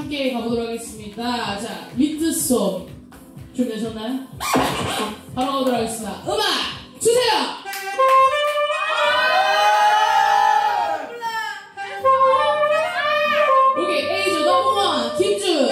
함께 가보도록 하겠습니다. 자, 위트송 준비되셨나요? 바로 가보도록 하겠습니다. 음악 주세요! 오케이, A조 넘버 1 김준.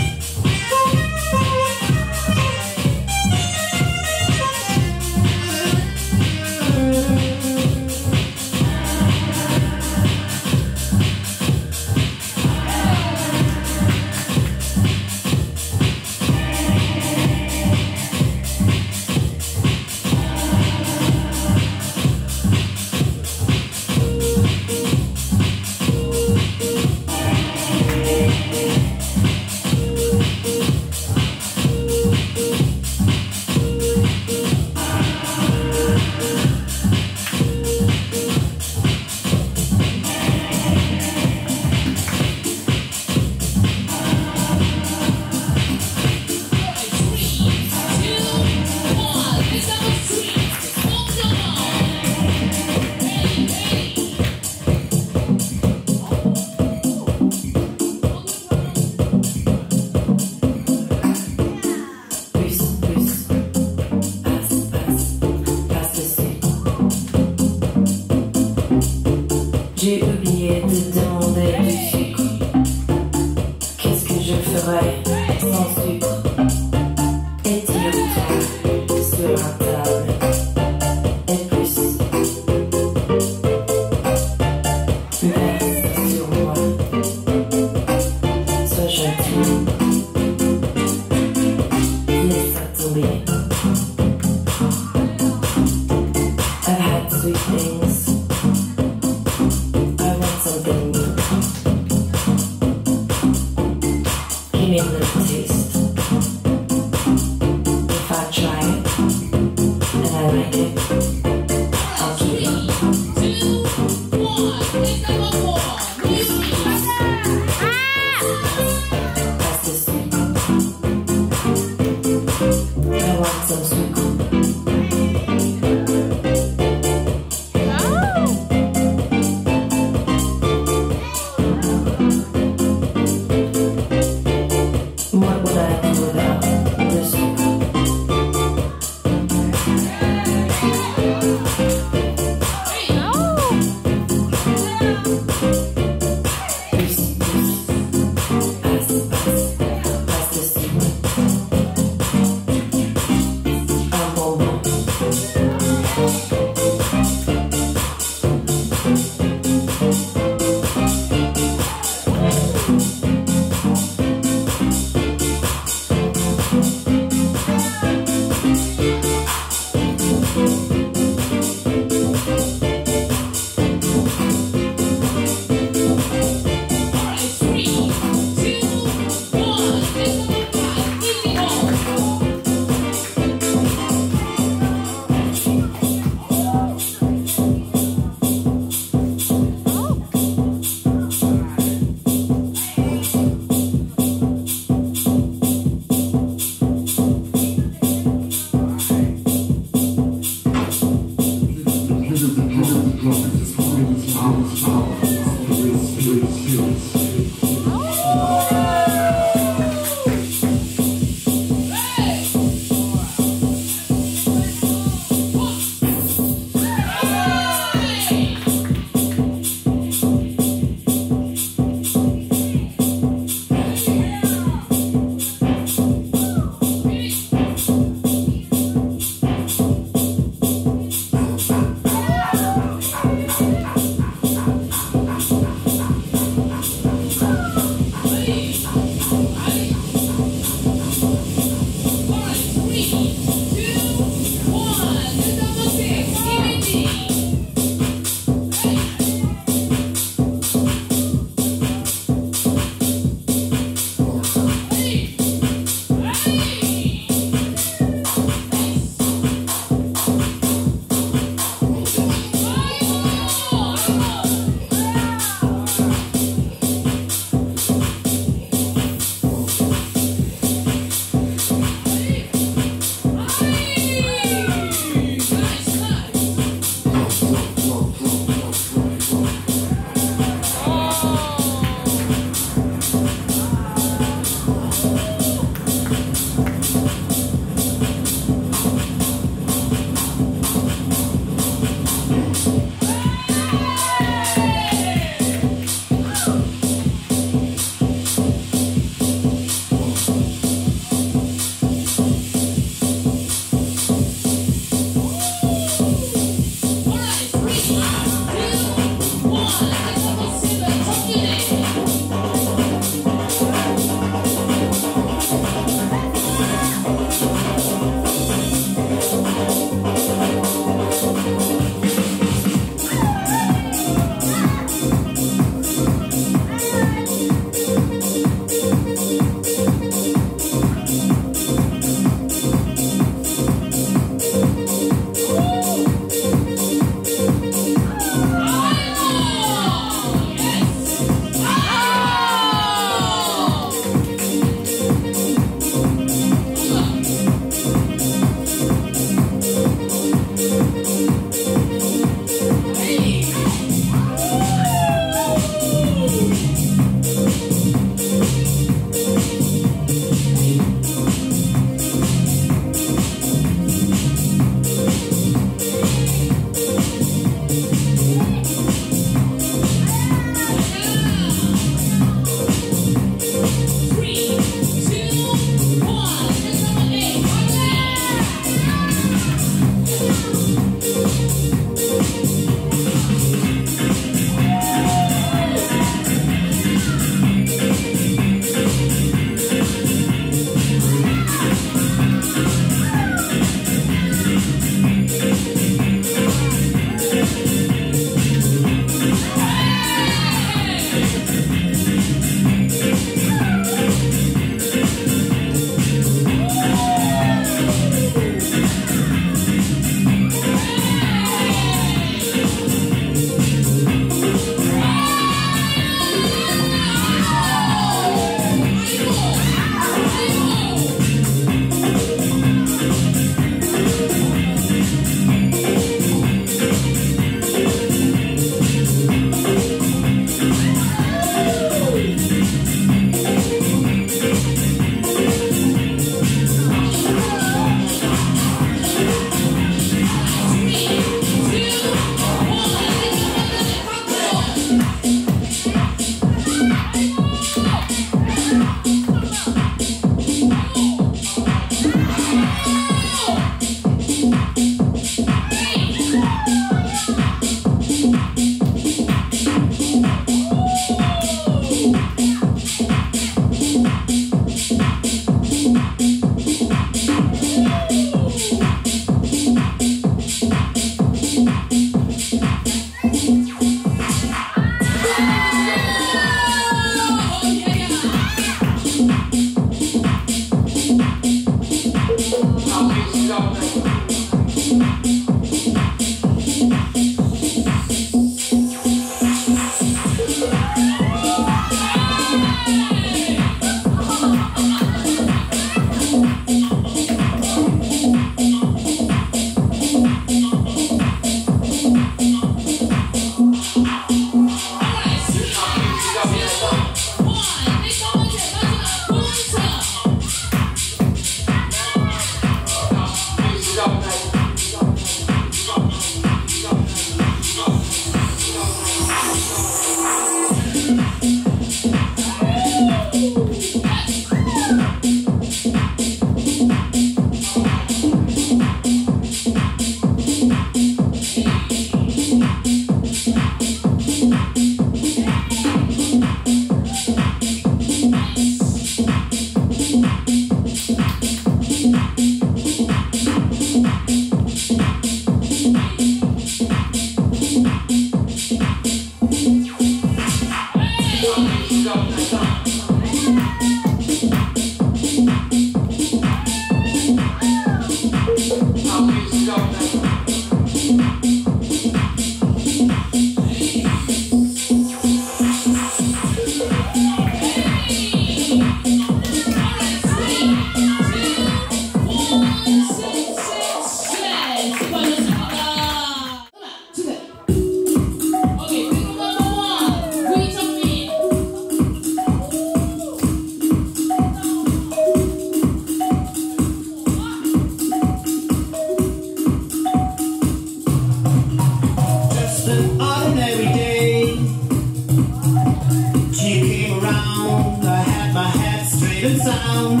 around. I had my head straight and sound.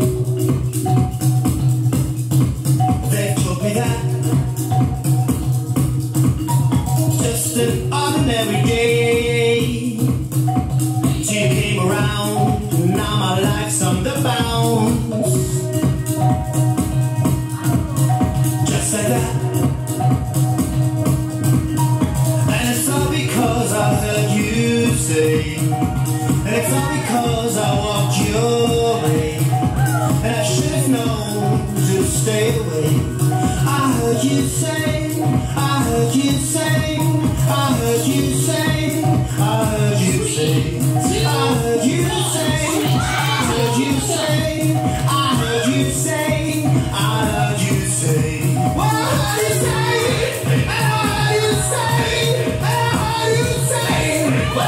They told me that just an ordinary day. She came around, now my life's under bounds. Just like that. And it's all because I heard you say, and it's all because I walked your way, and I should have known to stay away. I heard you say, I heard you say, I heard you say, I heard you say, I heard you say, I heard you say, I heard you say, I heard you say. What I heard you say, and I heard you say, and I heard you say, what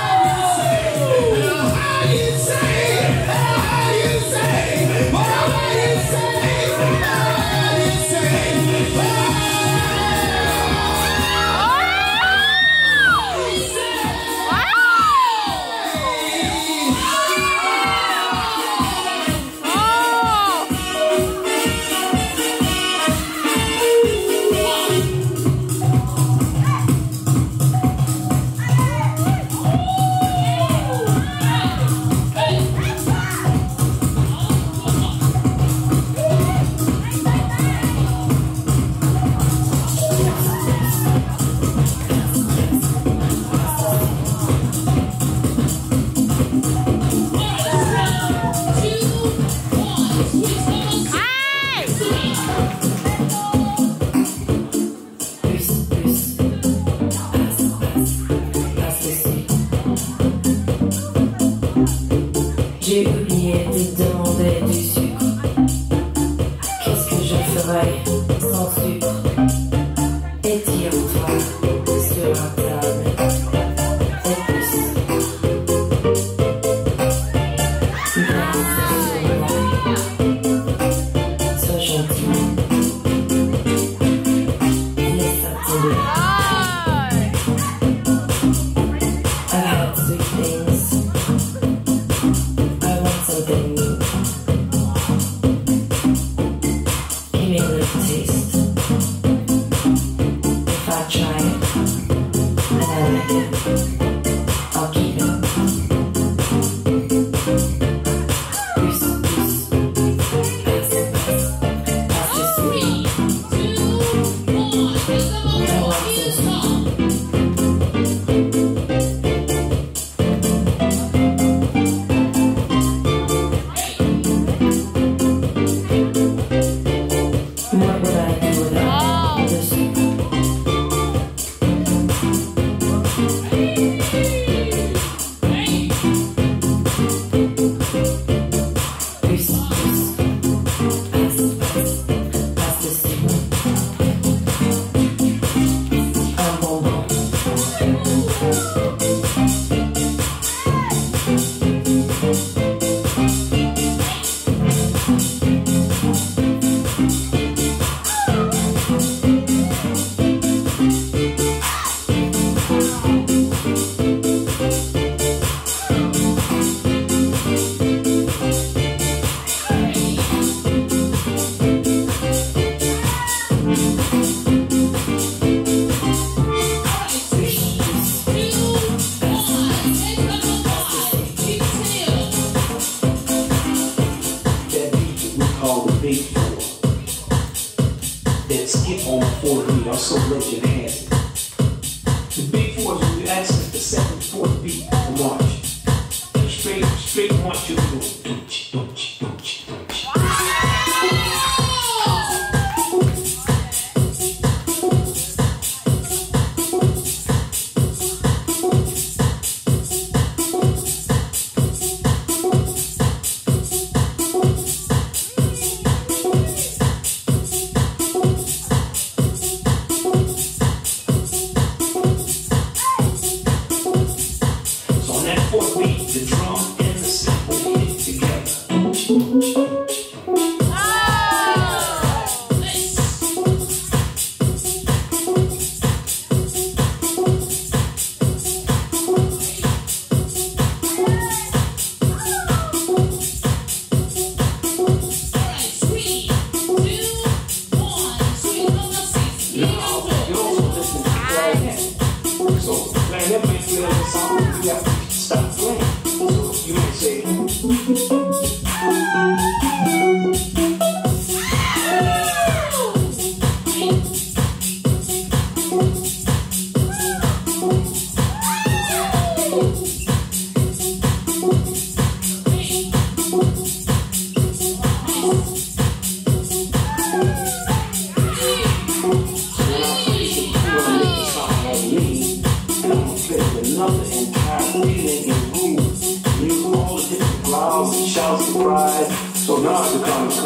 I heard you say, and I heard you say, what I heard you say, and I heard you say, what I J'ai oublié de demander du sucre. Qu'est-ce que je ferais sans sucre? Étire-toi sur la table et plus. Merci sur moi. Sois gentil. Laisse ça tomber. I had sweet things. I want something new. Give me a little taste. If I try it and I like it, I'll keep it. Plus, pass the sweet. I want some sweet. What would I do without the sucre? Plus, pass the sucre. Un bonbon. That skip on the 4th beat, I'm so glad you had it. The big four is when you access the 2nd, 4th beat of march. Straight march, you go don't you. The drum and the cymbal hit together. move. Use all the different growls and shouts and cries. So now the comes.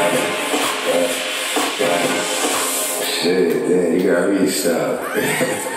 Shit, yeah, you gotta restart.